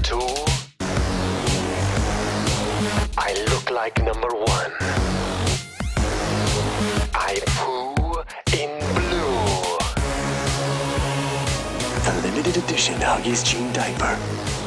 2. I look like number 1. I poo in blue. The limited edition Huggies Jean Diaper.